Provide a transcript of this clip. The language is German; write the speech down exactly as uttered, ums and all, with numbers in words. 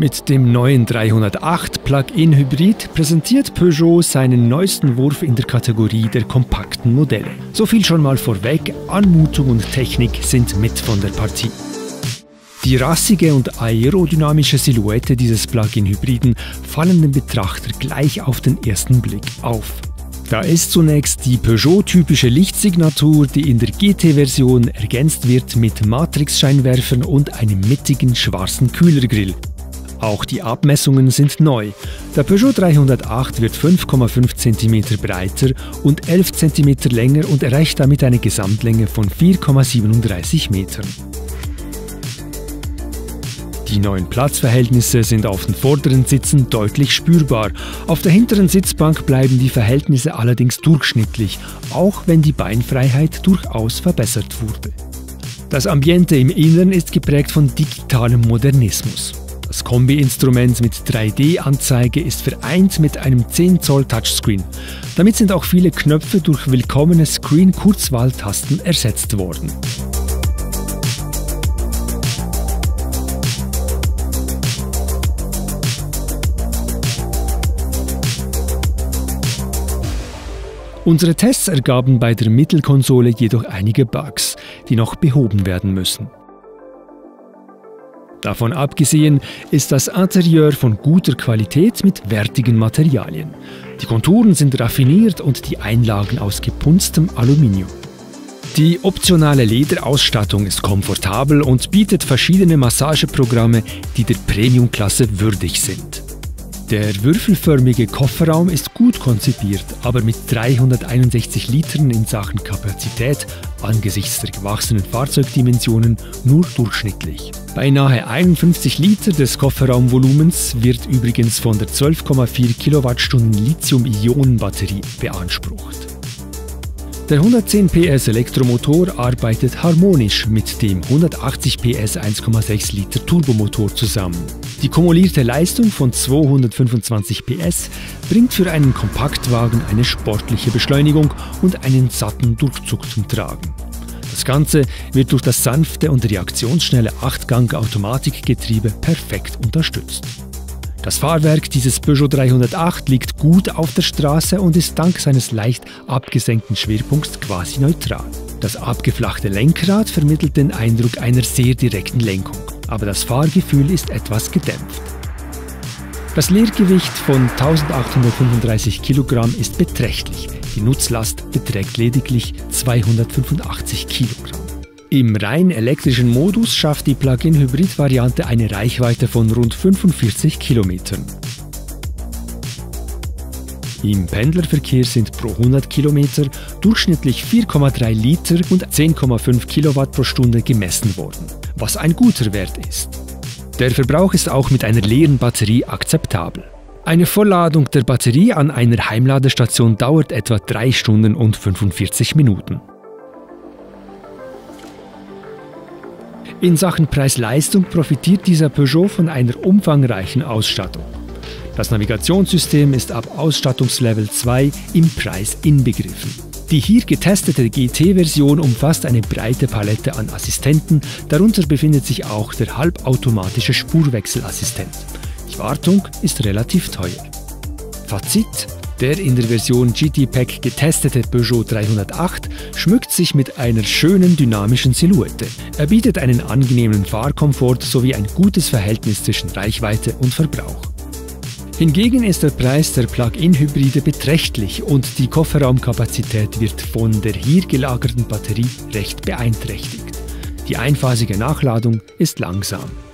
Mit dem neuen dreihundertacht Plug-in-Hybrid präsentiert Peugeot seinen neuesten Wurf in der Kategorie der kompakten Modelle. So viel schon mal vorweg, Anmutung und Technik sind mit von der Partie. Die rassige und aerodynamische Silhouette dieses Plug-in-Hybriden fallen dem Betrachter gleich auf den ersten Blick auf. Da ist zunächst die Peugeot-typische Lichtsignatur, die in der G T-Version ergänzt wird mit Matrix-Scheinwerfern und einem mittigen schwarzen Kühlergrill. Auch die Abmessungen sind neu. Der Peugeot dreihundertacht wird fünf Komma fünf Zentimeter breiter und elf Zentimeter länger und erreicht damit eine Gesamtlänge von vier Komma siebenunddreißig Metern. Die neuen Platzverhältnisse sind auf den vorderen Sitzen deutlich spürbar. Auf der hinteren Sitzbank bleiben die Verhältnisse allerdings durchschnittlich, auch wenn die Beinfreiheit durchaus verbessert wurde. Das Ambiente im Innern ist geprägt von digitalem Modernismus. Das Kombi-Instrument mit drei D-Anzeige ist vereint mit einem zehn Zoll Touchscreen. Damit sind auch viele Knöpfe durch willkommene Screen-Kurzwahltasten ersetzt worden. Unsere Tests ergaben bei der Mittelkonsole jedoch einige Bugs, die noch behoben werden müssen. Davon abgesehen ist das Interieur von guter Qualität mit wertigen Materialien. Die Konturen sind raffiniert und die Einlagen aus gepunstem Aluminium. Die optionale Lederausstattung ist komfortabel und bietet verschiedene Massageprogramme, die der Premium-Klasse würdig sind. Der würfelförmige Kofferraum ist gut konzipiert, aber mit dreihunderteinundsechzig Litern in Sachen Kapazität angesichts der gewachsenen Fahrzeugdimensionen nur durchschnittlich. Beinahe einundfünfzig Liter des Kofferraumvolumens wird übrigens von der zwölf Komma vier Kilowattstunden Lithium-Ionen-Batterie beansprucht. Der hundertzehn P S Elektromotor arbeitet harmonisch mit dem hundertachtzig P S eins Komma sechs Liter Turbomotor zusammen. Die kumulierte Leistung von zweihundertfünfundzwanzig P S bringt für einen Kompaktwagen eine sportliche Beschleunigung und einen satten Durchzug zum Tragen. Das Ganze wird durch das sanfte und reaktionsschnelle acht Gang Automatikgetriebe perfekt unterstützt. Das Fahrwerk dieses Peugeot dreihundertacht liegt gut auf der Straße und ist dank seines leicht abgesenkten Schwerpunkts quasi neutral. Das abgeflachte Lenkrad vermittelt den Eindruck einer sehr direkten Lenkung, aber das Fahrgefühl ist etwas gedämpft. Das Leergewicht von eintausendachthundertfünfunddreißig Kilogramm ist beträchtlich, die Nutzlast beträgt lediglich zweihundertfünfundachtzig Kilogramm. Im rein elektrischen Modus schafft die Plug-in-Hybrid-Variante eine Reichweite von rund fünfundvierzig Kilometern. Im Pendlerverkehr sind pro hundert Kilometer durchschnittlich vier Komma drei Liter und zehn Komma fünf Kilowatt pro Stunde gemessen worden, was ein guter Wert ist. Der Verbrauch ist auch mit einer leeren Batterie akzeptabel. Eine Vollladung der Batterie an einer Heimladestation dauert etwa drei Stunden und fünfundvierzig Minuten. In Sachen Preis-Leistung profitiert dieser Peugeot von einer umfangreichen Ausstattung. Das Navigationssystem ist ab Ausstattungslevel zwei im Preis inbegriffen. Die hier getestete G T-Version umfasst eine breite Palette an Assistenten, darunter befindet sich auch der halbautomatische Spurwechselassistent. Die Wartung ist relativ teuer. Fazit: Der in der Version G T-Pack getestete Peugeot dreihundertacht schmückt sich mit einer schönen dynamischen Silhouette. Er bietet einen angenehmen Fahrkomfort sowie ein gutes Verhältnis zwischen Reichweite und Verbrauch. Hingegen ist der Preis der Plug-in-Hybride beträchtlich und die Kofferraumkapazität wird von der hier gelagerten Batterie recht beeinträchtigt. Die einphasige Nachladung ist langsam.